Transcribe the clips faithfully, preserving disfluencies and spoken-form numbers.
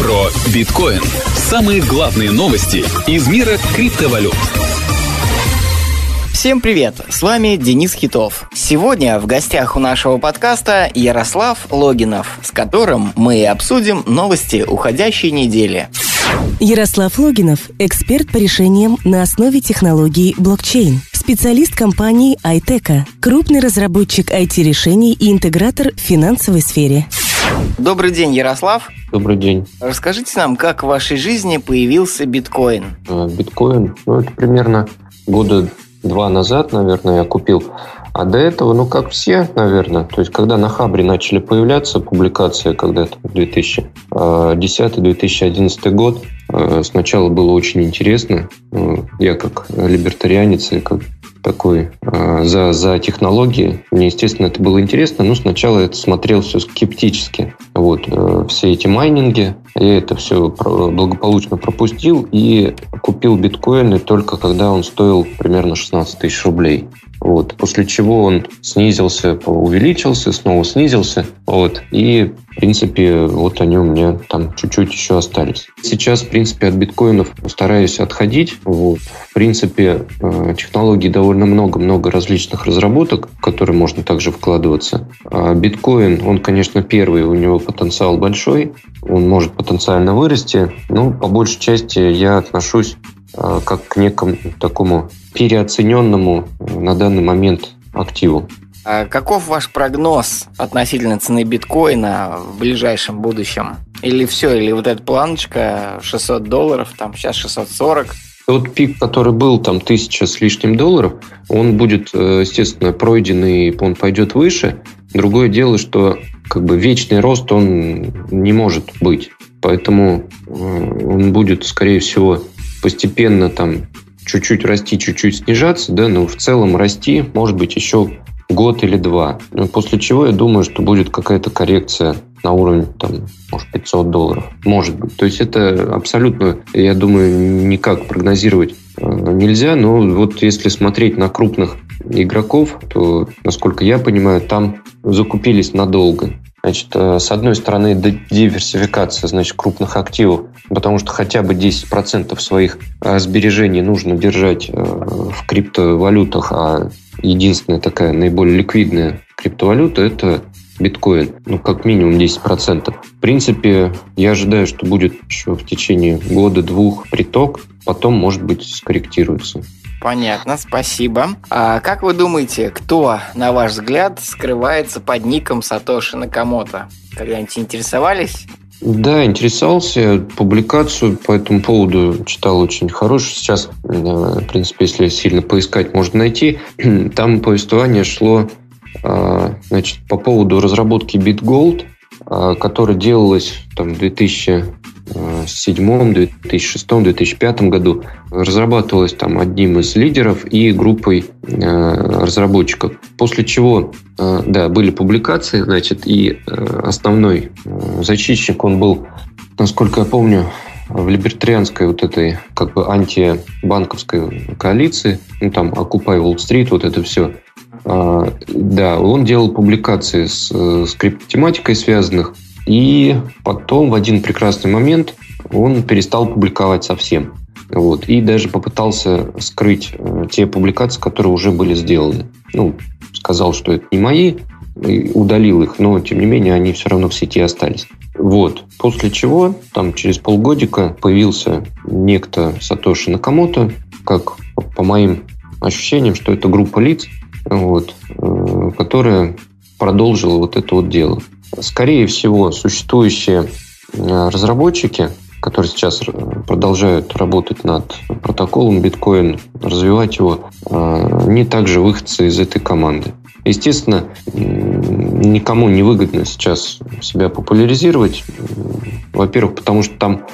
Про биткоин. Самые главные новости из мира криптовалют. Всем привет! С вами Денис Хитов. Сегодня в гостях у нашего подкаста Ярослав Логинов, с которым мы обсудим новости уходящей недели. Ярослав Логинов – эксперт по решениям на основе технологий блокчейн, специалист компании iTeca, крупный разработчик ай ти-решений и интегратор в финансовой сфере. Добрый день, Ярослав. Добрый день. Расскажите нам, как в вашей жизни появился биткоин? Биткоин, ну это примерно года два назад, наверное, я купил. А до этого, ну, как все, наверное, то есть, когда на Хабре начали появляться публикации, когда-то две тысячи десятый - две тысячи одиннадцатый год, сначала было очень интересно. Я как либертарианец и как такой за, за технологии, мне, естественно, это было интересно, но сначала это смотрел все скептически. Вот, все эти майнинги, я это все благополучно пропустил и купил биткоины только когда он стоил примерно шестнадцать тысяч рублей. Вот. После чего он снизился, увеличился, снова снизился. Вот. И, в принципе, вот они у меня там чуть-чуть еще остались. Сейчас, в принципе, от биткоинов стараюсь отходить. Вот. В принципе, технологий довольно много-много различных разработок, в которые можно также вкладываться. А биткоин, он, конечно, первый, у него потенциал большой. Он может потенциально вырасти. Но, по большей части, я отношусь как к некому такому переоцененному на данный момент активу. А каков ваш прогноз относительно цены биткоина в ближайшем будущем? Или все, или вот эта планочка шестьсот долларов, там сейчас шестьсот сорок? Тот пик, который был там тысяча с лишним долларов, он будет, естественно, пройден и он пойдет выше. Другое дело, что как бы вечный рост он не может быть. Поэтому он будет, скорее всего, постепенно там чуть-чуть расти, чуть-чуть снижаться, да, но в целом расти, может быть, еще год или два. После чего я думаю, что будет какая-то коррекция на уровень, там, может, пятьсот долларов. Может быть. То есть это абсолютно, я думаю, никак прогнозировать нельзя, но вот если смотреть на крупных игроков, то, насколько я понимаю, там закупились надолго. Значит, с одной стороны, диверсификация, значит, крупных активов, потому что хотя бы десять процентов своих сбережений нужно держать в криптовалютах, а единственная такая наиболее ликвидная криптовалюта – это биткоин, ну, как минимум десять процентов. В принципе, я ожидаю, что будет еще в течение года-двух приток, потом, может быть, скорректируется. Понятно, спасибо. А как вы думаете, кто, на ваш взгляд, скрывается под ником Сатоши Накамото? Когда-нибудь интересовались? Да, интересовался. Публикацию по этому поводу читал очень хорошую. Сейчас, в принципе, если сильно поискать, можно найти. Там повествование шло, значит, по поводу разработки BitGold, которая делалась там, в две тысячи седьмом, две тысячи шестом, две тысячи пятом году. Разрабатывалась там одним из лидеров и группой э, разработчиков. После чего, э, да, были публикации, значит, и э, основной э, защитник, он был, насколько я помню, в либертарианской вот этой как бы антибанковской коалиции, ну там Occupy Wall Street, вот это все. Э, да, он делал публикации с, с криптотематикой связанных, и потом в один прекрасный момент он перестал публиковать совсем. Вот. И даже попытался скрыть э, те публикации, которые уже были сделаны. Ну, сказал, что это не мои, и удалил их, но, тем не менее, они все равно в сети остались. Вот. После чего, там, через полгодика появился некто Сатоши Накамото, как по моим ощущениям, что это группа лиц, вот, э, которая продолжила вот это вот дело. Скорее всего, существующие разработчики, которые сейчас продолжают работать над протоколом биткоин, развивать его, не также выходцы из этой команды. Естественно, никому не выгодно сейчас себя популяризировать. Во-первых, потому что там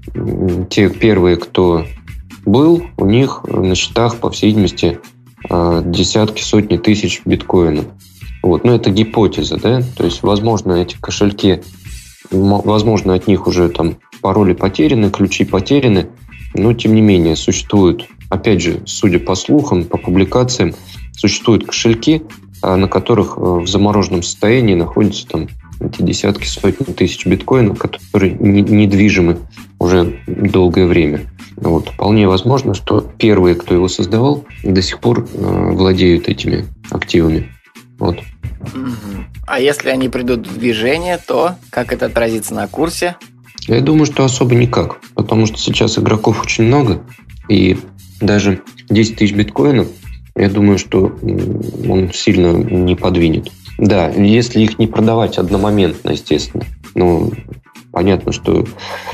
те первые, кто был, у них на счетах, по всей видимости, десятки, сотни тысяч биткоинов. Вот. Но это гипотеза, да? То есть, возможно, эти кошельки, возможно, от них уже там пароли потеряны, ключи потеряны, но, тем не менее, существуют, опять же, судя по слухам, по публикациям, существуют кошельки, на которых в замороженном состоянии находится там эти десятки, сотни тысяч биткоинов, которые недвижимы уже долгое время. Вот. Вполне возможно, что первые, кто его создавал, до сих пор э, владеют этими активами. Вот. А если они придут в движение, то как это отразится на курсе? Я думаю, что особо никак, потому что сейчас игроков очень много, и даже десять тысяч биткоинов, я думаю, что он сильно не подвинет. Да, если их не продавать одномоментно, естественно. Ну, понятно, что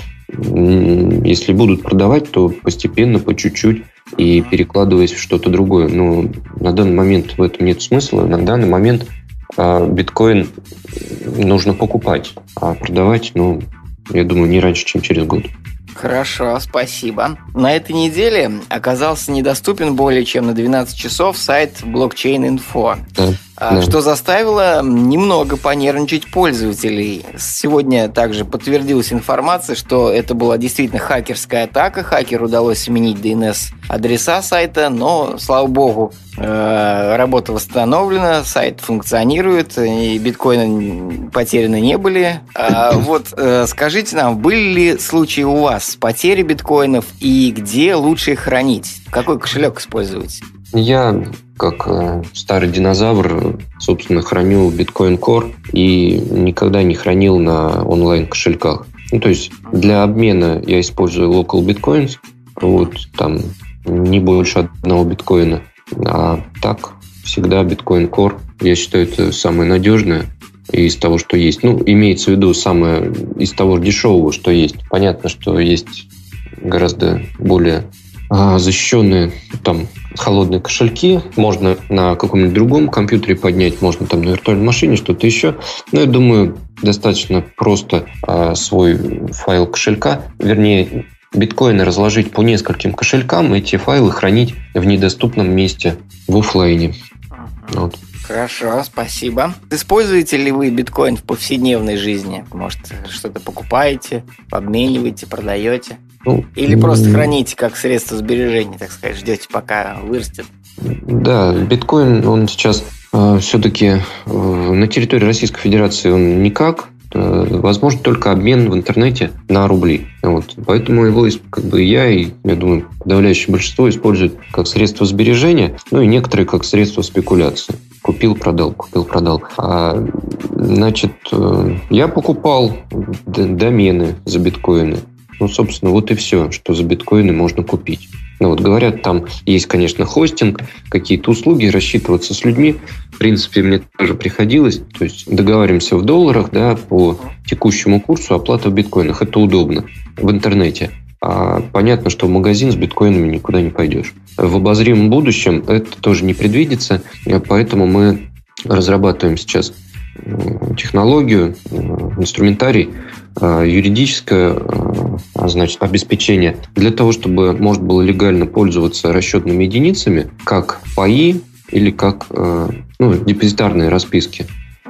если будут продавать, то постепенно, по чуть-чуть и перекладываясь в что-то другое. Но на данный момент в этом нет смысла. На данный момент а, биткоин нужно покупать, а продавать, ну, я думаю, не раньше, чем через год. Хорошо, спасибо. На этой неделе оказался недоступен более чем на двенадцать часов сайт блокчейн-инфо, Да, да. что заставило немного понервничать пользователей. Сегодня также подтвердилась информация, что это была действительно хакерская атака. Хакеру удалось сменить ди эн эс-адреса сайта, но, слава богу, работа восстановлена, сайт функционирует, и биткоины потеряны не были. А вот скажите нам, были ли случаи у вас потери биткоинов и где лучше их хранить? Какой кошелек используете? Я, как э, старый динозавр, собственно, храню Bitcoin Core и никогда не хранил на онлайн-кошельках. Ну, то есть для обмена я использую Local Bitcoins, вот там не больше одного биткоина. А так всегда Bitcoin Core, я считаю, это самое надежное из того, что есть. Ну, имеется в виду самое из того дешевого, что есть. Понятно, что есть гораздо более а, защищенные там холодные кошельки. Можно на каком-нибудь другом компьютере поднять, можно там на виртуальной машине, что-то еще. Но я думаю, достаточно просто а, свой файл кошелька, вернее, биткоины разложить по нескольким кошелькам, и эти файлы хранить в недоступном месте в офлайне. Вот. Хорошо, спасибо. Используете ли вы биткоин в повседневной жизни? Может, что-то покупаете, обмениваете, продаете? Ну, Или просто храните как средство сбережения, так сказать, ждете, пока вырастет? Да, биткоин, он сейчас э, все-таки э, на территории Российской Федерации он никак. Э, возможно только обмен в интернете на рубли. Вот. Поэтому его как бы я и, я думаю, подавляющее большинство используют как средство сбережения, ну и некоторые как средство спекуляции. Купил, продал, купил, продал. А, значит, я покупал домены за биткоины. Ну, собственно, вот и все, что за биткоины можно купить. Ну, вот говорят, там есть, конечно, хостинг, какие-то услуги, рассчитываться с людьми. В принципе, мне тоже приходилось. То есть договариваемся в долларах, да, по текущему курсу, оплата в биткоинах. Это удобно в интернете. А понятно, что в магазин с биткоинами никуда не пойдешь. В обозримом будущем это тоже не предвидится, поэтому мы разрабатываем сейчас технологию, инструментарий, юридическое, значит, обеспечение для того, чтобы можно было легально пользоваться расчетными единицами, как паи или как ну, депозитарные расписки,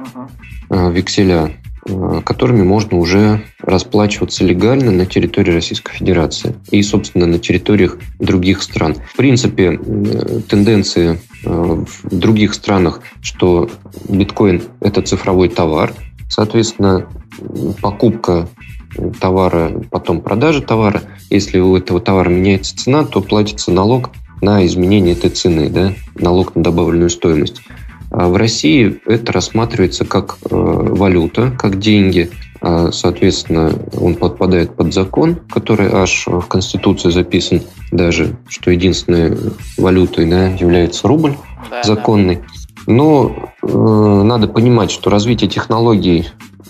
векселя, которыми можно уже расплачиваться легально на территории Российской Федерации и, собственно, на территориях других стран. В принципе, тенденции в других странах, что биткоин – это цифровой товар, соответственно, покупка товара, потом продажа товара. Если у этого товара меняется цена, то платится налог на изменение этой цены, да? Налог на добавленную стоимость. А в России это рассматривается как э, валюта, как деньги. А, соответственно, он подпадает под закон, который аж в Конституции записан даже, что единственной валютой, да, является рубль да, законный. Да. Но э, надо понимать, что развитие технологий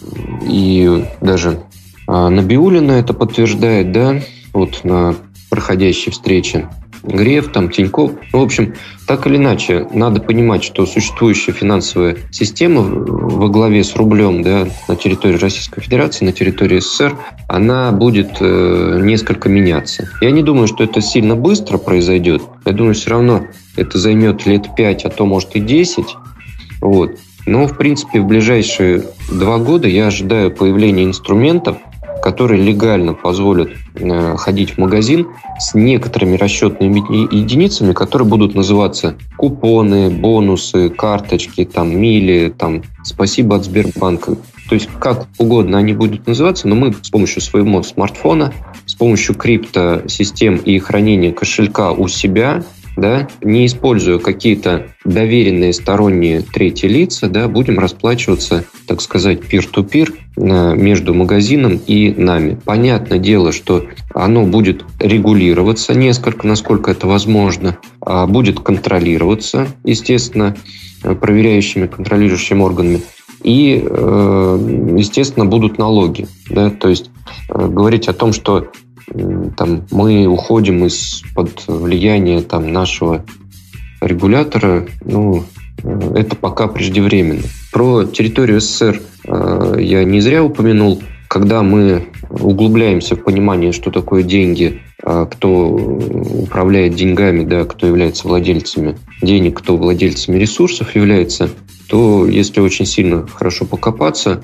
и даже э, Набиуллина это подтверждает, да, вот на проходящей встрече. Греф, там, Тинькофф. Ну, в общем, так или иначе, надо понимать, что существующая финансовая система во главе с рублем, да, на территории Российской Федерации, на территории СССР, она будет э, несколько меняться. Я не думаю, что это сильно быстро произойдет. Я думаю, все равно это займет лет пять, а то, может, и десять. Вот. Но, в принципе, в ближайшие два года я ожидаю появления инструментов, которые легально позволят э, ходить в магазин с некоторыми расчетными единицами, которые будут называться купоны, бонусы, карточки, там, мили, там, спасибо от Сбербанка. То есть как угодно они будут называться, но мы с помощью своего смартфона, с помощью криптосистем и хранения кошелька у себя, да, не используя какие-то доверенные сторонние третьи лица, да, будем расплачиваться, так сказать, peer-to-peer между магазином и нами. Понятное дело, что оно будет регулироваться несколько, насколько это возможно, будет контролироваться, естественно, проверяющими, контролирующими органами. И, естественно, будут налоги. Да? То есть говорить о том, что там, мы уходим из-под влияния там, нашего регулятора, ну, это пока преждевременно. Про территорию СССР я не зря упомянул. Когда мы углубляемся в понимание, что такое деньги, кто управляет деньгами, да, кто является владельцами денег, кто владельцами ресурсов является, то если очень сильно хорошо покопаться,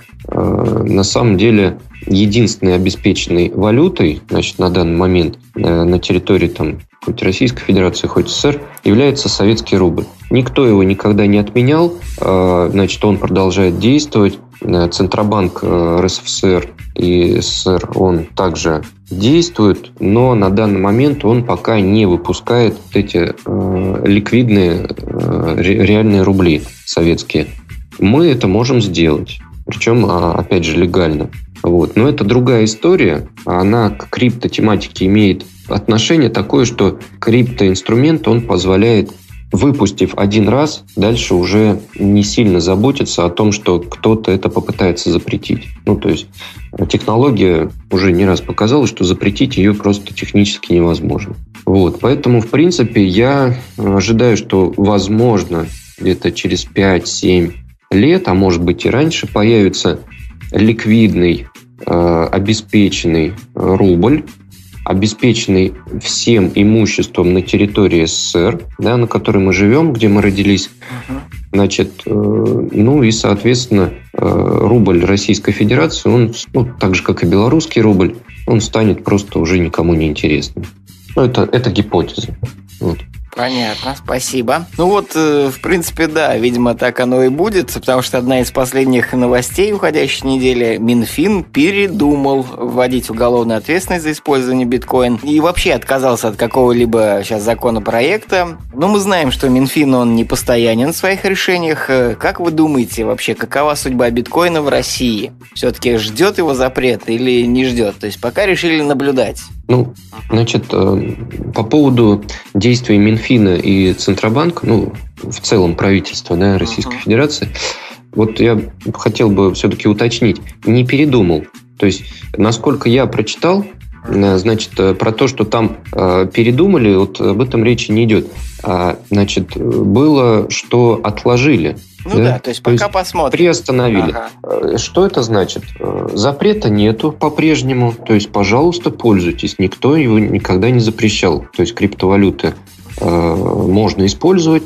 на самом деле единственной обеспеченной валютой, значит, на данный момент на территории там, хоть Российской Федерации, хоть СССР, является советский рубль. Никто его никогда не отменял, значит, он продолжает действовать. Центробанк РСФСР и СССР, он также действует, но на данный момент он пока не выпускает эти э, ликвидные э, реальные рубли советские. Мы это можем сделать, причем, опять же, легально. Вот. Но это другая история, она к криптотематике имеет отношение такое, что криптоинструмент, он позволяет, выпустив один раз, дальше уже не сильно заботиться о том, что кто-то это попытается запретить. Ну, то есть технология уже не раз показала, что запретить ее просто технически невозможно. Вот. Поэтому, в принципе, я ожидаю, что, возможно, где-то через пять-семь лет, а может быть и раньше, появится ликвидный, э, обеспеченный рубль, обеспеченный всем имуществом на территории СССР, да, на которой мы живем, где мы родились. Uh-huh. Значит, э, ну и, соответственно, э, рубль Российской Федерации, он, ну, так же, как и белорусский рубль, он станет просто уже никому не интересным. Ну, это, это гипотеза. Вот. Понятно, спасибо. Ну вот, э, в принципе, да, видимо, так оно и будет, потому что одна из последних новостей уходящей недели: Минфин передумал вводить уголовную ответственность за использование биткоин и вообще отказался от какого-либо сейчас законопроекта. Но мы знаем, что Минфин, он не постоянен в своих решениях. Как вы думаете, вообще, какова судьба биткоина в России? Все-таки ждет его запрет или не ждет? То есть пока решили наблюдать. Ну, значит, по поводу действий Минфина и Центробанка, ну, в целом правительства, да, Российской uh-huh. Федерации, вот я хотел бы все-таки уточнить, не передумал. То есть, насколько я прочитал, значит, про то, что там передумали, вот об этом речи не идет. Значит, было, что отложили. Ну да, да, то есть пока то есть посмотрим. Приостановили. Ага. Что это значит? Запрета нету по-прежнему. То есть, пожалуйста, пользуйтесь. Никто его никогда не запрещал. То есть, криптовалюты э, можно использовать.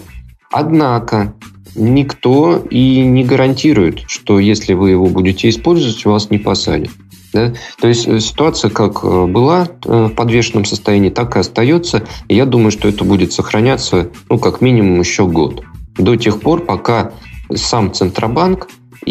Однако, никто и не гарантирует, что если вы его будете использовать, вас не посадят. Да? То есть, ситуация как была в подвешенном состоянии, так и остается. И я думаю, что это будет сохраняться, ну, как минимум, еще год. До тех пор, пока сам Центробанк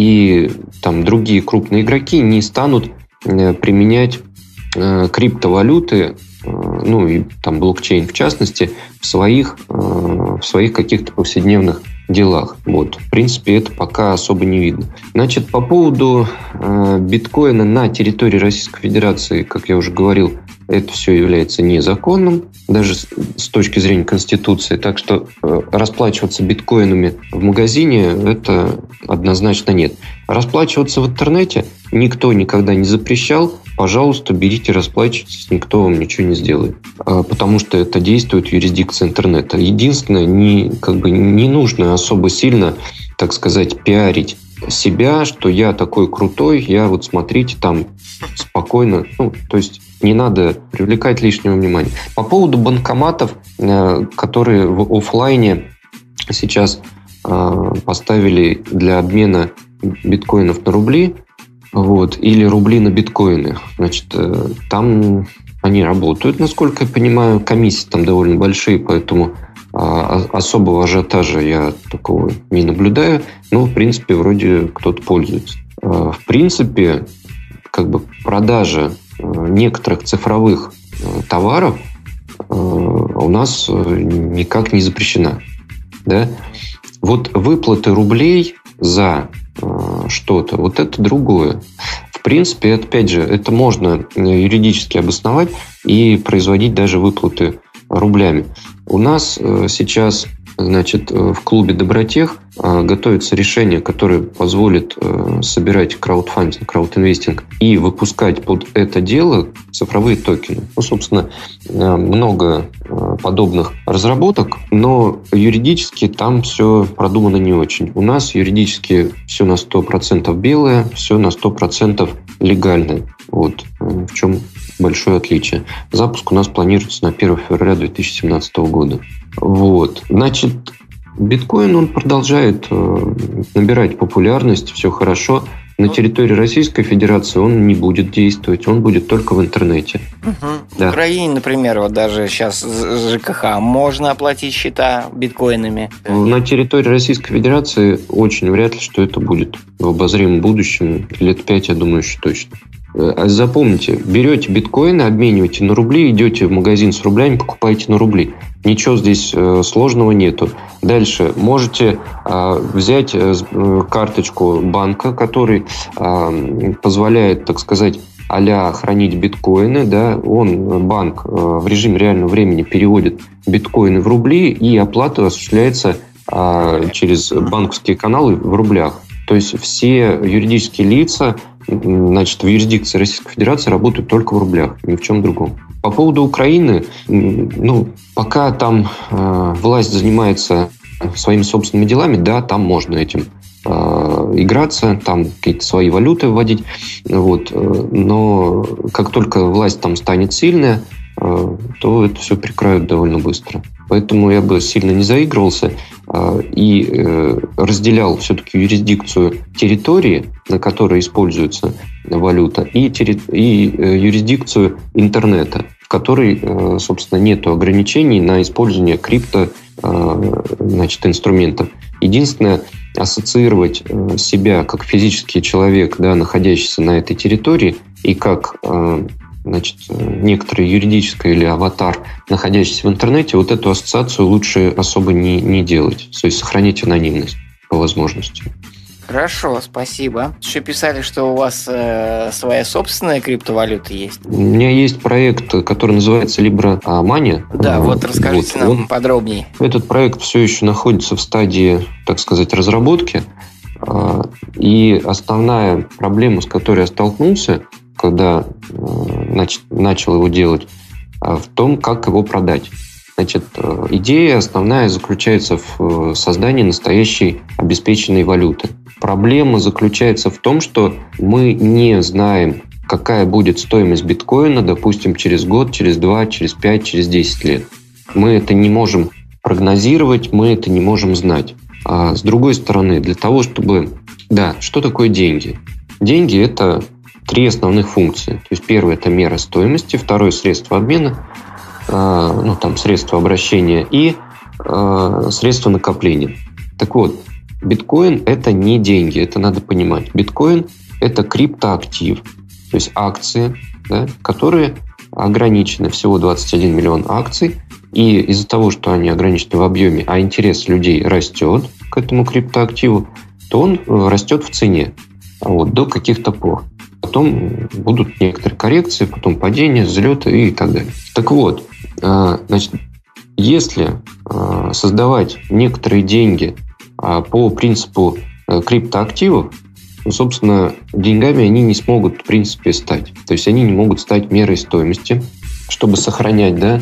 и там, другие крупные игроки не станут э, применять э, криптовалюты, э, ну и там блокчейн в частности, в своих, э, в своих каких-то повседневных делах. Вот. В принципе, это пока особо не видно. Значит, по поводу э, биткоина на территории Российской Федерации, как я уже говорил, это все является незаконным, даже с, с точки зрения Конституции. Так что э, расплачиваться биткоинами в магазине это однозначно нет. Расплачиваться в интернете никто никогда не запрещал. Пожалуйста, берите, расплачивайтесь, никто вам ничего не сделает. Э, потому что это действует в юрисдикции интернета. Единственное, не, как бы не нужно особо сильно, так сказать, пиарить себя, что я такой крутой, я вот смотрите там спокойно, ну, то есть не надо привлекать лишнего внимания. По поводу банкоматов, которые в офлайне сейчас поставили для обмена биткоинов на рубли, вот, или рубли на биткоины, значит, там они работают, насколько я понимаю, комиссии там довольно большие, поэтому особого ажиотажа я такого не наблюдаю. Но, в принципе, вроде кто-то пользуется. В принципе, как бы продажа некоторых цифровых товаров у нас никак не запрещена. Да? Вот выплаты рублей за что-то, вот это другое. В принципе, опять же, это можно юридически обосновать и производить даже выплаты рублями. У нас сейчас, значит, в клубе Добротех готовится решение, которое позволит собирать краудфандинг, краудинвестинг и выпускать под это дело цифровые токены. Ну, собственно, много подобных разработок, но юридически там все продумано не очень. У нас юридически все на сто процентов белое, все на сто процентов легальное. Вот в чем большое отличие. Запуск у нас планируется на первое февраля две тысячи семнадцатого года. Вот. Значит, биткоин, он продолжает э, набирать популярность, все хорошо. На территории Российской Федерации он не будет действовать, он будет только в интернете. Угу. Да. В Украине, например, вот даже сейчас с ЖКХ можно оплатить счета биткоинами. На территории Российской Федерации очень вряд ли, что это будет в обозримом будущем. Лет пять, я думаю, еще точно. Запомните, берете биткоины, обмениваете на рубли, идете в магазин с рублями, покупаете на рубли. Ничего здесь э, сложного нету. Дальше можете э, взять э, карточку банка, который э, позволяет, так сказать, а-ля хранить биткоины. Да? Он, банк, э, в режиме реального времени переводит биткоины в рубли, и оплата осуществляется э, через банковские каналы в рублях. То есть все юридические лица, значит, в юрисдикции Российской Федерации работают только в рублях, ни в чем другом. По поводу Украины, ну, пока там э, власть занимается своими собственными делами, да, там можно этим э, играться, там какие-то свои валюты вводить, вот, но как только власть там станет сильная, э, то это все прикроют довольно быстро. Поэтому я бы сильно не заигрывался э, и э, разделял все-таки юрисдикцию территории, на которой используется валюта, и, терри... и э, юрисдикцию интернета, в которой, э, собственно, нет ограничений на использование крипто э, значит, инструментов. Единственное, ассоциировать э, себя как физический человек, да, находящийся на этой территории, и как э, значит, некоторое юридическое или аватар, находящийся в интернете, вот эту ассоциацию лучше особо не, не делать. То есть сохранить анонимность по возможности. Хорошо, спасибо. Еще писали, что у вас э, своя собственная криптовалюта есть. У меня есть проект, который называется Libra Money. Да, вот расскажите вот, нам он, подробнее. Этот проект все еще находится в стадии, так сказать, разработки. И основная проблема, с которой я столкнулся, когда нач, начал его делать, в том, как его продать. Значит, идея основная заключается в создании настоящей обеспеченной валюты. Проблема заключается в том, что мы не знаем, какая будет стоимость биткоина, допустим, через год, через два, через пять, через десять лет. Мы это не можем прогнозировать, мы это не можем знать. А с другой стороны, для того, чтобы... Да, что такое деньги? Деньги – это три основных функции. То есть первое – это мера стоимости, второе – средство обмена, э, ну, там, средство обращения и э, средство накопления. Так вот, биткоин – это не деньги, это надо понимать. Биткоин – это криптоактив, то есть акции, да, которые ограничены, всего двадцать один миллион акций, и из-за того, что они ограничены в объеме, а интерес людей растет к этому криптоактиву, то он растет в цене вот, до каких-то пор. Потом будут некоторые коррекции, потом падения, взлеты и так далее. Так вот, значит, если создавать некоторые деньги по принципу криптоактивов, то, собственно, деньгами они не смогут, в принципе, стать. То есть они не могут стать мерой стоимости, чтобы сохранять, да,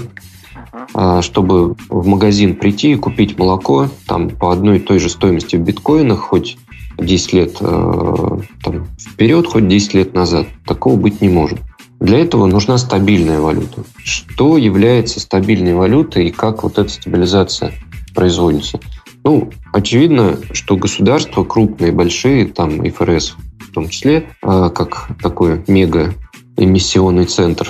чтобы в магазин прийти и купить молоко там, по одной и той же стоимости в биткоинах, хоть десять лет там, вперед, хоть десять лет назад. Такого быть не может. Для этого нужна стабильная валюта. Что является стабильной валютой и как вот эта стабилизация производится? Ну, очевидно, что государства крупные, большие, там эф эр эс в том числе, как такой мега-эмиссионный центр,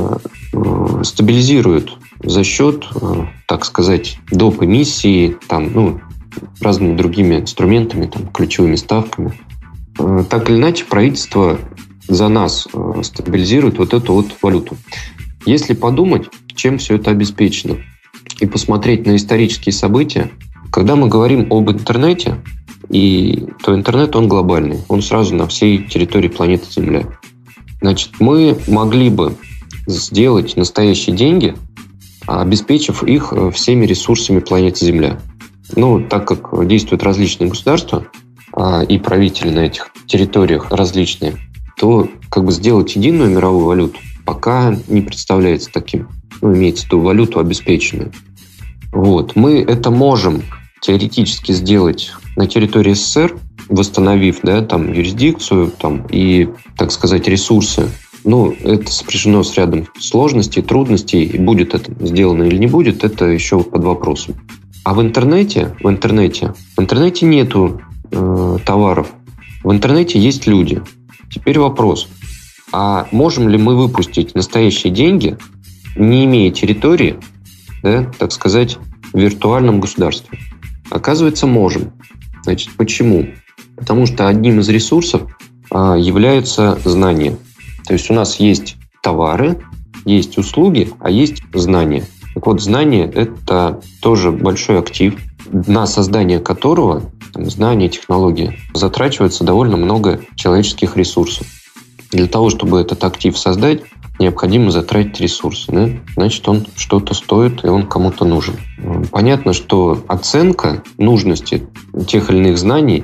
стабилизируют за счет, так сказать, доп. Эмиссии, там, ну, разными другими инструментами, там, ключевыми ставками, так или иначе правительство за нас стабилизирует вот эту вот валюту. Если подумать, чем все это обеспечено, и посмотреть на исторические события, когда мы говорим об интернете, и, то интернет, он глобальный, он сразу на всей территории планеты Земля. Значит, мы могли бы сделать настоящие деньги, обеспечив их всеми ресурсами планеты Земля. Ну, так как действуют различные государства и правители на этих территориях различные, то как бы сделать единую мировую валюту пока не представляется таким. Ну, имеется в виду валюту обеспеченную. Вот. Мы это можем теоретически сделать на территории СССР, восстановив, да, там, юрисдикцию там, и, так сказать, ресурсы. Ну, это сопряжено с рядом сложностей, трудностей. И будет это сделано или не будет, это еще под вопросом. А в интернете, в интернете, в интернете нету э, товаров. В интернете есть люди. Теперь вопрос. А можем ли мы выпустить настоящие деньги, не имея территории, да, так сказать, в виртуальном государстве? Оказывается, можем. Значит, почему? Потому что одним из ресурсов а, являются знания. То есть у нас есть товары, есть услуги, а есть знания. Так вот, знания – это тоже большой актив, на создание которого, там, знания, технологии, затрачивается довольно много человеческих ресурсов. Для того, чтобы этот актив создать, необходимо затратить ресурсы. Да? Значит, он что-то стоит, и он кому-то нужен. Понятно, что оценка нужности тех или иных знаний,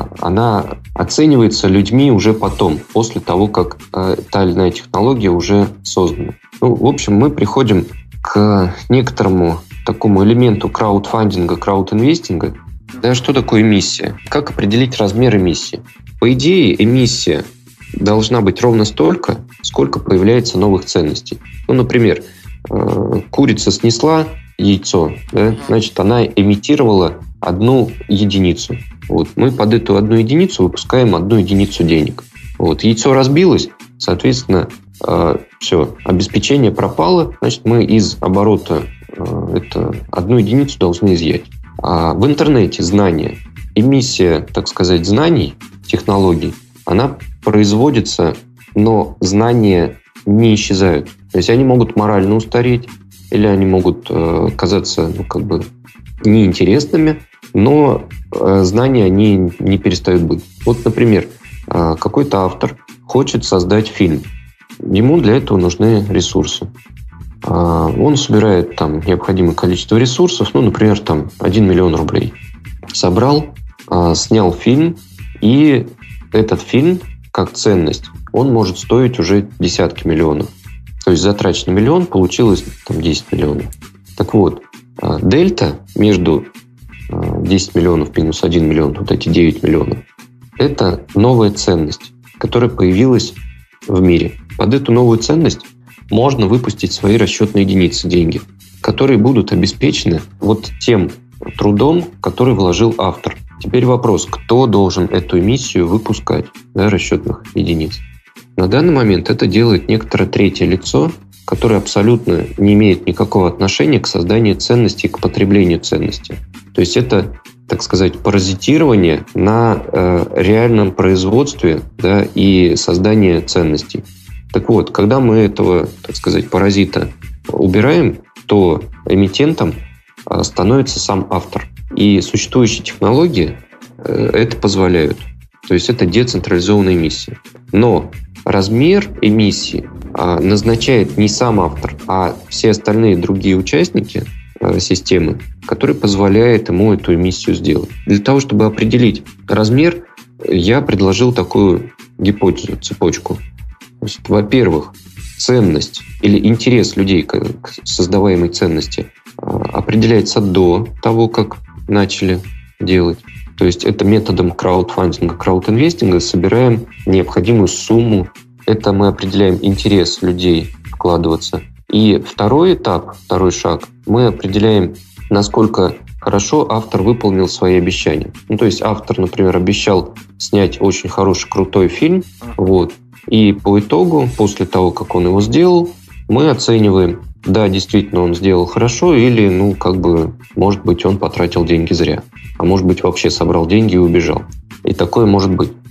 она оценивается людьми уже потом, после того, как та или иная технология уже создана. Ну, в общем, мы приходим к некоторому такому элементу краудфандинга, краудинвестинга. Да, что такое эмиссия? Как определить размер эмиссии? По идее, эмиссия должна быть ровно столько, сколько появляется новых ценностей. Ну, например, курица снесла яйцо, да, значит, она эмитировала одну единицу. Вот. Мы под эту одну единицу выпускаем одну единицу денег. Вот. Яйцо разбилось, соответственно, э, все, обеспечение пропало, значит, мы из оборота э, это одну единицу должны изъять. А в интернете знания, эмиссия, так сказать, знаний, технологий, она производится, но знания не исчезают. То есть они могут морально устареть, или они могут э, казаться, ну, как бы неинтересными, но э, знания, они не перестают быть. Вот, например, э, какой-то автор хочет создать фильм. Ему для этого нужны ресурсы. Э, он собирает там необходимое количество ресурсов, ну, например, там один миллион рублей. Собрал, э, снял фильм, и этот фильм, как ценность, он может стоить уже десятки миллионов. То есть затраченный миллион, получилось там десять миллионов. Так вот, дельта между десять миллионов минус один миллион, вот эти девять миллионов, это новая ценность, которая появилась в мире. Под эту новую ценность можно выпустить свои расчетные единицы, деньги, которые будут обеспечены вот тем трудом, который вложил автор. Теперь вопрос, кто должен эту эмиссию выпускать, да, расчетных единиц? На данный момент это делает некоторое третье лицо, которое абсолютно не имеет никакого отношения к созданию ценностей, к потреблению ценностей. То есть это, так сказать, паразитирование на э, реальном производстве, да, и создании ценностей. Так вот, когда мы этого, так сказать, паразита убираем, то эмитентом э, становится сам автор. И существующие технологии э, это позволяют. То есть это децентрализованная эмиссия. Но размер эмиссии а, назначает не сам автор, а все остальные другие участники а, системы, которые позволяют ему эту эмиссию сделать. Для того, чтобы определить размер, я предложил такую гипотезу, цепочку. То есть, во-первых, ценность или интерес людей к, к создаваемой ценности а, определяется до того, как начали делать. То есть это методом краудфандинга, краудинвестинга собираем необходимую сумму. Это мы определяем интерес людей вкладываться. И второй этап, второй шаг, мы определяем, насколько хорошо автор выполнил свои обещания. Ну, то есть автор, например, обещал снять очень хороший, крутой фильм. Вот. И по итогу, после того, как он его сделал, мы оцениваем, да, действительно он сделал хорошо, или, ну, как бы, может быть, он потратил деньги зря. А может быть, вообще собрал деньги и убежал. И такое может быть.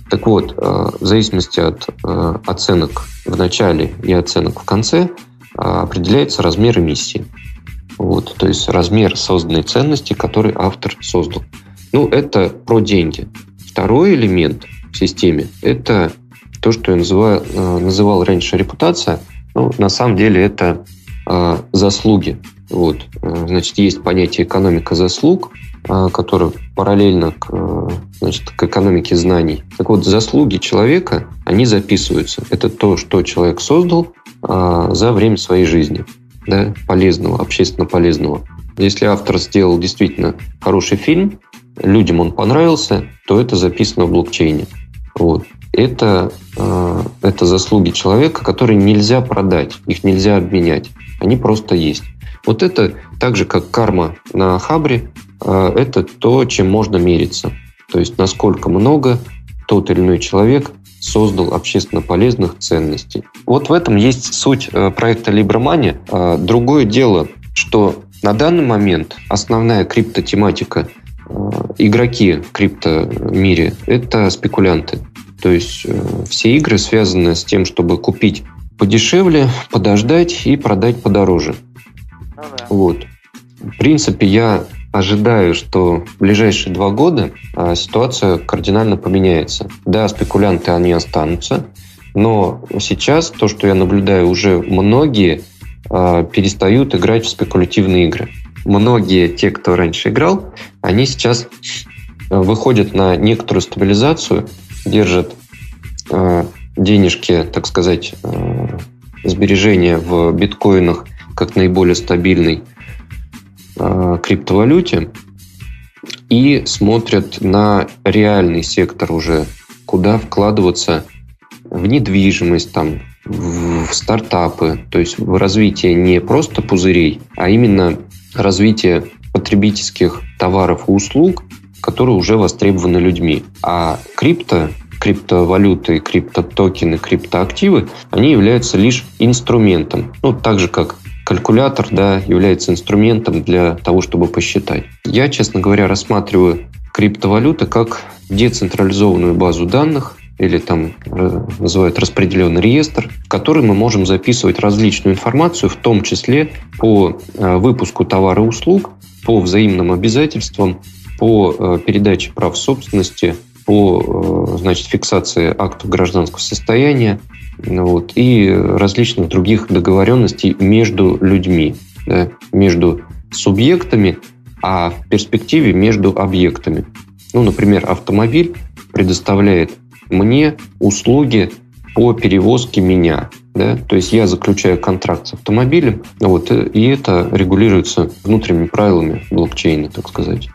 Так вот, в зависимости от оценок в начале и оценок в конце определяется размер эмиссии. Вот, то есть размер созданной ценности, который автор создал. Ну, это про деньги. Второй элемент в системе – это то, что я называю, называл раньше репутация. Ну, на самом деле это э, заслуги. Вот. Значит, есть понятие экономика заслуг, э, которое параллельно к, э, значит, к экономике знаний. Так вот, заслуги человека, они записываются. Это то, что человек создал э, за время своей жизни. Да, полезного, общественно полезного. Если автор сделал действительно хороший фильм, людям он понравился, то это записано в блокчейне. Вот. Это, э, это заслуги человека, которые нельзя продать, их нельзя обменять. Они просто есть. Вот это так же, как карма на Хабре, э, это то, чем можно мериться. То есть, насколько много тот или иной человек создал общественно полезных ценностей. Вот в этом есть суть проекта Libra Money. Другое дело, что на данный момент основная криптотематика, игроки в криптомире – это спекулянты. То есть все игры связаны с тем, чтобы купить подешевле, подождать и продать подороже. Ну да. Вот. В принципе, я ожидаю, что в ближайшие два года ситуация кардинально поменяется. Да, спекулянты, они останутся, но сейчас то, что я наблюдаю, уже многие перестают играть в спекулятивные игры. Многие, те, кто раньше играл, они сейчас выходят на некоторую стабилизацию, держат денежки, так сказать, сбережения в биткоинах как наиболее стабильный криптовалюте и смотрят на реальный сектор уже, куда вкладываться в недвижимость, там, в стартапы, то есть в развитие не просто пузырей, а именно развитие потребительских товаров и услуг, которые уже востребованы людьми. А крипто, криптовалюты, криптотокены, криптоактивы, они являются лишь инструментом. Ну, так же, как калькулятор, да, является инструментом для того, чтобы посчитать. Я, честно говоря, рассматриваю криптовалюты как децентрализованную базу данных, или там называют распределенный реестр, в который мы можем записывать различную информацию, в том числе по выпуску товара и услуг, по взаимным обязательствам, по передаче прав собственности, по, значит, фиксации актов гражданского состояния, вот, и различных других договоренностей между людьми, да, между субъектами, а в перспективе между объектами. Ну, например, автомобиль предоставляет мне услуги по перевозке меня. Да? То есть я заключаю контракт с автомобилем, вот, и это регулируется внутренними правилами блокчейна, так сказать.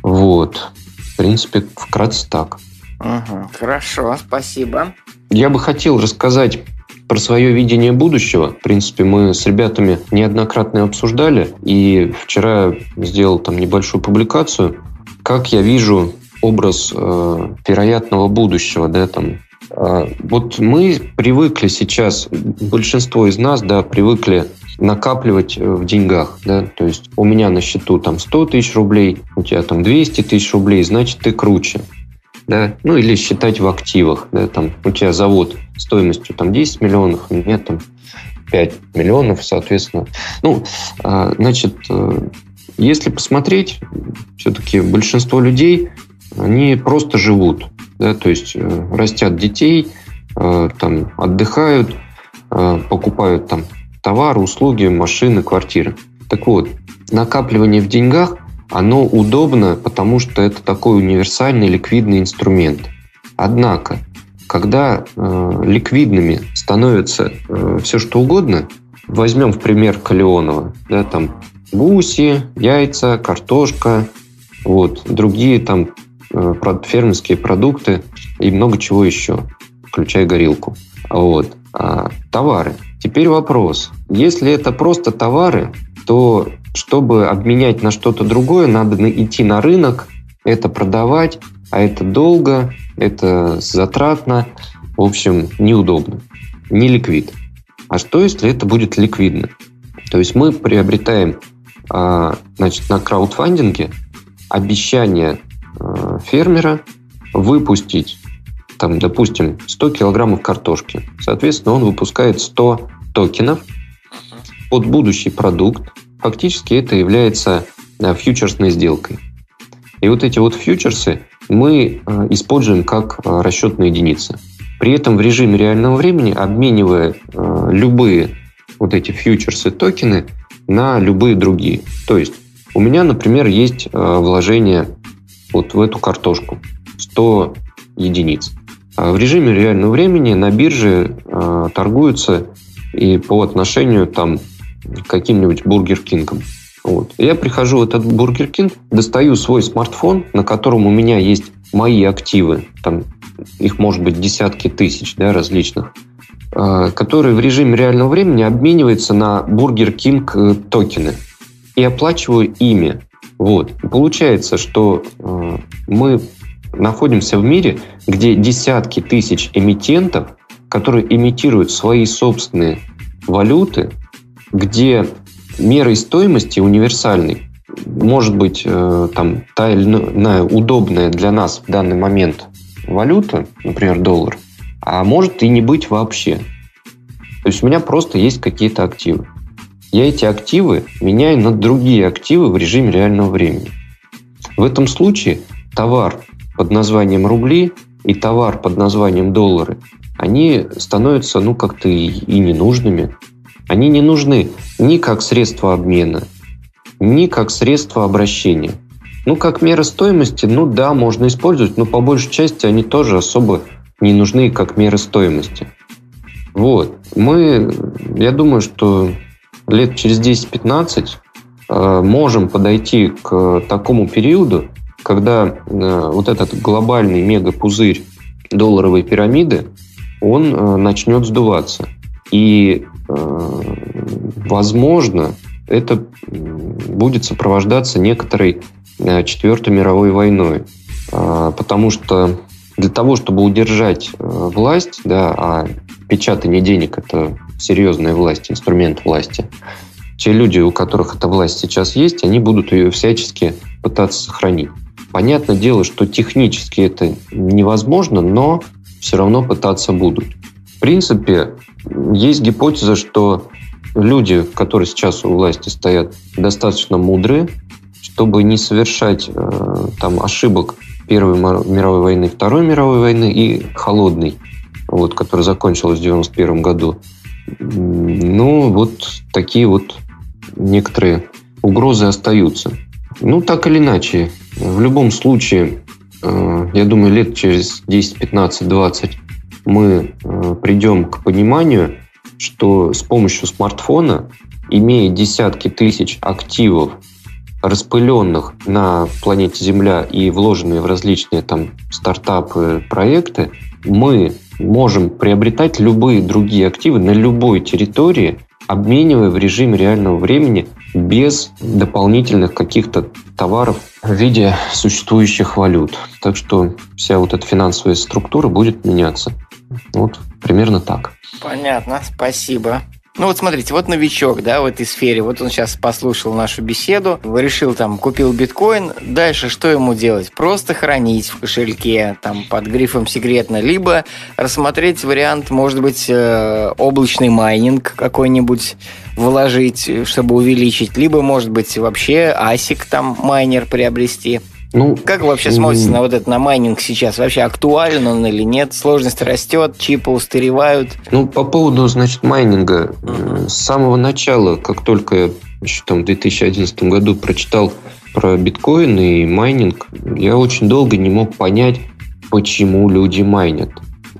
Вот. В принципе, вкратце так. Угу, хорошо, спасибо. Я бы хотел рассказать про свое видение будущего. В принципе, мы с ребятами неоднократно обсуждали, и вчера сделал там небольшую публикацию, как я вижу образ э, вероятного будущего. Да, там. Э, вот мы привыкли сейчас, большинство из нас, да, привыкли накапливать в деньгах. Да? То есть у меня на счету там сто тысяч рублей, у тебя там двести тысяч рублей, значит, ты круче. Да? Ну, или считать в активах. Да? Там, у тебя завод стоимостью там, десять миллионов, у меня там пять миллионов, соответственно. Ну, э, значит, э, если посмотреть, все-таки большинство людей, они просто живут. Да? То есть э, растят детей, э, там, отдыхают, э, покупают там товары, услуги, машины, квартиры. Так вот, накапливание в деньгах, оно удобно, потому что это такой универсальный ликвидный инструмент. Однако, когда э, ликвидными становится э, все что угодно, возьмем в пример Калеонова, да, там гуси, яйца, картошка, вот, другие там э, фермерские продукты и много чего еще, включая горилку. Вот. А, товары. Теперь вопрос. Если это просто товары, то чтобы обменять на что-то другое, надо идти на рынок, это продавать, а это долго, это затратно, в общем, неудобно, не ликвид. А что, если это будет ликвидно? То есть мы приобретаем, значит, на краудфандинге обещание фермера выпустить там, допустим, сто килограммов картошки. Соответственно, он выпускает сто токенов под будущий продукт. Фактически это является фьючерсной сделкой. И вот эти вот фьючерсы мы используем как расчетные единицы. При этом в режиме реального времени обменивая любые вот эти фьючерсы токены на любые другие. То есть у меня, например, есть вложение вот в эту картошку сто единиц. В режиме реального времени на бирже торгуются и по отношению там, к каким-нибудь Бургер Кингам. Вот. Я прихожу в этот Бургер Кинг, достаю свой смартфон, на котором у меня есть мои активы, там их может быть десятки тысяч, да, различных, которые в режиме реального времени обмениваются на Бургер Кинг токены и оплачиваю ими. Вот. Получается, что мы находимся в мире, где десятки тысяч эмитентов, которые имитируют свои собственные валюты, где мерой стоимости универсальной может быть э, там, та или иная удобная для нас в данный момент валюта, например, доллар, а может и не быть вообще. То есть у меня просто есть какие-то активы. Я эти активы меняю на другие активы в режиме реального времени. В этом случае товар под названием рубли и товар под названием доллары, они становятся ну, как-то и, и ненужными. Они не нужны ни как средство обмена, ни как средство обращения. Ну, как мера стоимости, ну да, можно использовать, но по большей части они тоже особо не нужны как мера стоимости. Вот. Мы, я думаю, что лет через десять-пятнадцать э, можем подойти к такому периоду, когда э, вот этот глобальный мегапузырь долларовой пирамиды, он э, начнет сдуваться. И, э, возможно, это будет сопровождаться некоторой э, Четвертой мировой войной. Э, потому что для того, чтобы удержать э, власть, да, а печатание денег – это серьезная власть, инструмент власти, те люди, у которых эта власть сейчас есть, они будут ее всячески пытаться сохранить. Понятное дело, что технически это невозможно, но все равно пытаться будут. В принципе, есть гипотеза, что люди, которые сейчас у власти стоят, достаточно мудрые, чтобы не совершать э, там, ошибок Первой мировой войны, Второй мировой войны и холодной, вот, которая закончилась в девяносто первом году. Ну, вот такие вот некоторые угрозы остаются. Ну, так или иначе, в любом случае, э, я думаю, лет через десять, пятнадцать, двадцать мы э, придем к пониманию, что с помощью смартфона, имея десятки тысяч активов, распыленных на планете Земля и вложенные в различные там стартапы, проекты, мы можем приобретать любые другие активы на любой территории, обменивая в режиме реального времени без дополнительных каких-то товаров в виде существующих валют. Так что вся вот эта финансовая структура будет меняться. Вот примерно так. Понятно, спасибо. Ну вот смотрите, вот новичок, да, в этой сфере, вот он сейчас послушал нашу беседу, решил там, купил биткоин, дальше что ему делать? Просто хранить в кошельке, там, под грифом секретно, либо рассмотреть вариант, может быть, э, облачный майнинг какой-нибудь вложить, чтобы увеличить, либо, может быть, вообще асик там майнер приобрести. Ну, как вы вообще смотрите на вот это, на майнинг сейчас? Вообще актуален он или нет? Сложность растет, чипы устаревают? Ну, по поводу, значит, майнинга. Uh-huh. С самого начала, как только я еще там в две тысячи одиннадцатом году прочитал про биткоин и майнинг, я очень долго не мог понять, почему люди майнят.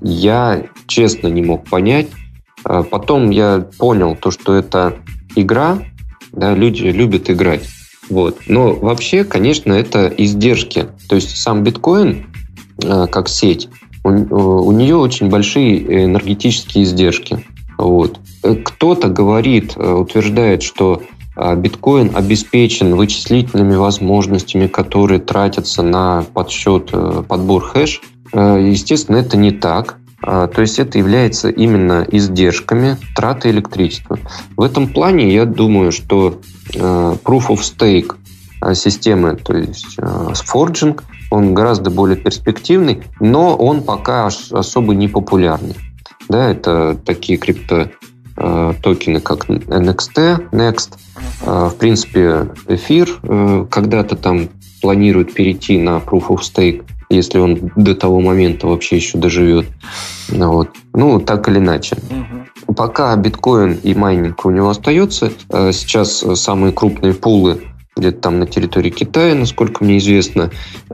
Я честно не мог понять. Потом я понял то, что это игра, да, люди любят играть. Вот. Но вообще, конечно, это издержки. То есть сам биткоин, как сеть, у, у нее очень большие энергетические издержки. Вот. Кто-то говорит, утверждает, что биткоин обеспечен вычислительными возможностями, которые тратятся на подсчет, подбор хэш. Естественно, это не так. То есть это является именно издержками траты электричества. В этом плане я думаю, что Proof of Stake системы, то есть Forging, Он гораздо более перспективный, но он пока особо не популярный. Да, это такие крипто токены, как эн экс ти, Next. В принципе, эфир когда-то там планирует перейти на Proof of Stake, если он до того момента вообще еще доживет. Вот. Ну, так или иначе. Угу. Пока биткоин и майнинг у него остается, сейчас самые крупные пулы где-то там на территории Китая, насколько мне известно,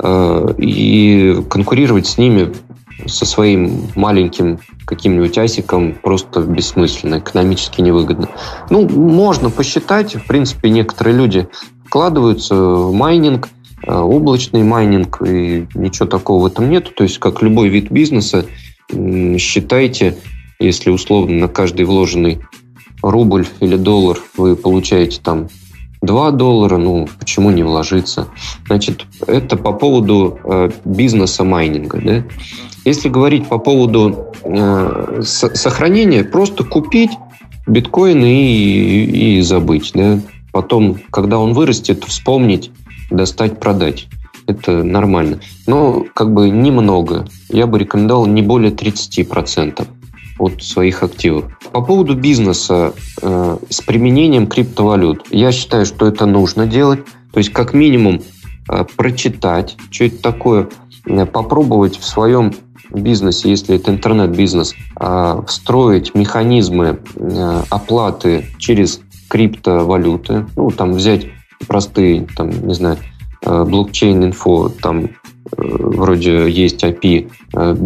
и конкурировать с ними со своим маленьким каким-нибудь асиком просто бессмысленно, экономически невыгодно. Ну, можно посчитать. В принципе, некоторые люди вкладываются в майнинг, облачный майнинг, и ничего такого в этом нету. То есть, как любой вид бизнеса, считайте, если условно на каждый вложенный рубль или доллар вы получаете там два доллара, ну, почему не вложиться? Значит, это по поводу э, бизнеса майнинга, да? Если говорить по поводу э, с- сохранения, просто купить биткоин и, и, и забыть, да? Потом, когда он вырастет, вспомнить, достать, продать. Это нормально. Но как бы немного. Я бы рекомендовал не более тридцать процентов от своих активов. По поводу бизнеса э, с применением криптовалют. Я считаю, что это нужно делать. То есть, как минимум, э, прочитать, что это такое, э, попробовать в своем бизнесе, если это интернет-бизнес, э, встроить механизмы э, оплаты через криптовалюты. Ну, там взять простые, там, не знаю, э, блокчейн-инфо, там вроде есть эй пи ай,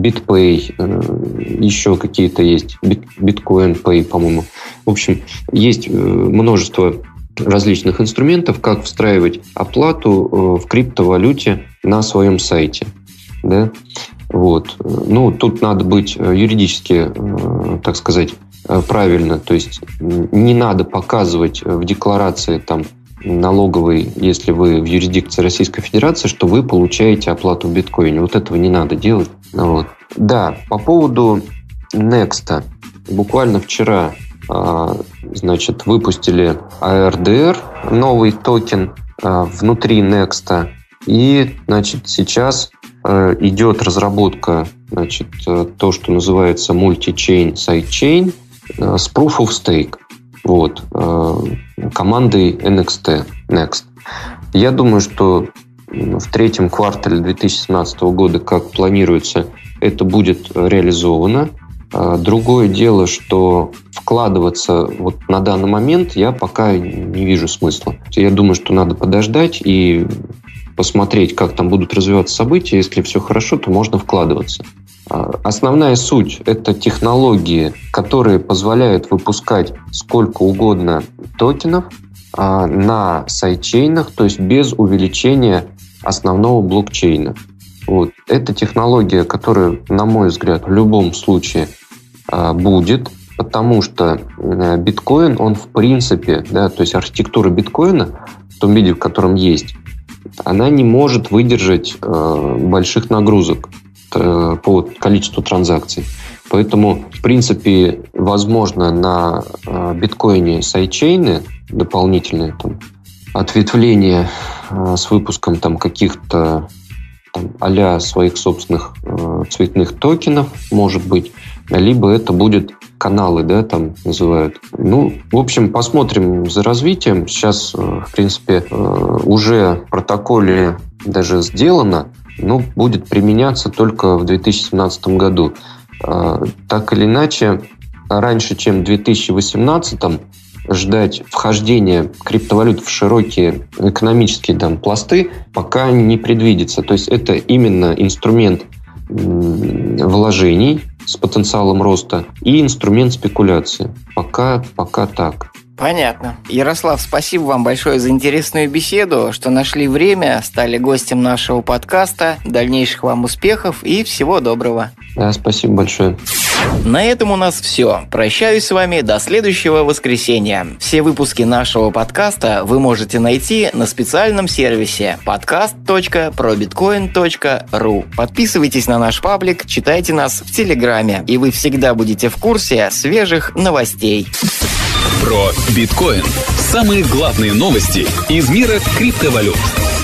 BitPay, еще какие-то есть, Bitcoin Pay, по-моему. В общем, есть множество различных инструментов, как встраивать оплату в криптовалюте на своем сайте. Да? Вот. Ну, тут надо быть юридически, так сказать, правильно. То есть не надо показывать в декларации там налоговой, если вы в юрисдикции Российской Федерации, что вы получаете оплату в биткоине. Вот этого не надо делать. Вот. Да, по поводу Next. Буквально вчера значит, выпустили эй ар ди ар, новый токен внутри Next. И значит, сейчас идет разработка, значит, то, что называется multi-chain sidechain с Proof of Stake. Вот, командой эн экс ти, Next. Я думаю, что в третьем квартале две тысячи семнадцатого года, как планируется, это будет реализовано. Другое дело, что вкладываться вот на данный момент я пока не вижу смысла. Я думаю, что надо подождать и посмотреть, как там будут развиваться события. Если все хорошо, то можно вкладываться. Основная суть – это технологии, которые позволяют выпускать сколько угодно токенов на сайдчейнах, то есть без увеличения основного блокчейна. Вот. Это технология, которая, на мой взгляд, в любом случае будет, потому что биткоин, он в принципе, да, то есть архитектура биткоина в том виде, в котором есть, она не может выдержать больших нагрузок по количеству транзакций. Поэтому, в принципе, возможно на биткоине сайдчейны дополнительные там, ответвления с выпуском там, каких-то там, а-ля своих собственных э, цветных токенов, может быть, либо это будет каналы, да, там называют. Ну, в общем, посмотрим за развитием. Сейчас, э, в принципе, э, уже в протоколе даже сделано, но будет применяться только в две тысячи семнадцатом году. Э, так или иначе, раньше, чем в две тысячи восемнадцатом, ждать вхождения криптовалют в широкие экономические там, пласты пока не предвидится. То есть это именно инструмент вложений с потенциалом роста и инструмент спекуляции. Пока, пока так. Понятно. Ярослав, спасибо вам большое за интересную беседу, что нашли время, стали гостем нашего подкаста. Дальнейших вам успехов и всего доброго. Да, спасибо большое. На этом у нас все. Прощаюсь с вами до следующего воскресенья. Все выпуски нашего подкаста вы можете найти на специальном сервисе подкаст точка про биткоин точка ру. Подписывайтесь на наш паблик, читайте нас в Телеграме, и вы всегда будете в курсе свежих новостей. Про биткоин. Самые главные новости из мира криптовалют.